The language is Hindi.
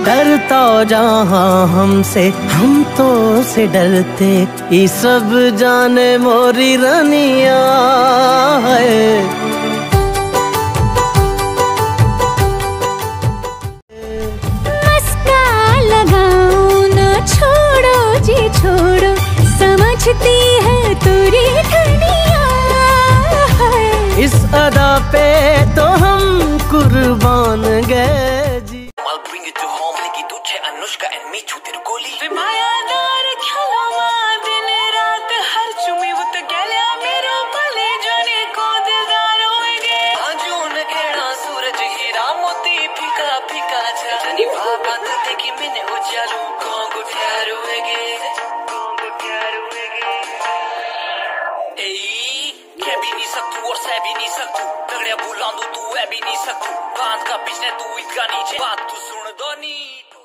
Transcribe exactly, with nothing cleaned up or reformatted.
डरता जहाँ हमसे हम तो से डरते, ये सब जाने मोरी रनिया है। मस्का लगाओ ना छोड़ो जी छोड़ो, समझती है तुरी धनिया है। इस अदा पे तो हम कुर्बान गए जी। अनुष्का एंड मी छूते गोली मायादार खेलो दिन रात हर चुमी वो तो गया मेरा भले जाने को दिलदार होएगे। आजून घेड़ा सूरज हीरा मोती फीका फीका जानी भागा थे कि मैंने उजालू को प्यार होएगे को प्यार होएगे। ए कह भी नहीं सकतू और सह भी नहीं सकतू, तगड़े बुला दू तू है भी नहीं सकतू, बांध का पिछले तू इतना नीचे बात तू सुन दो नी।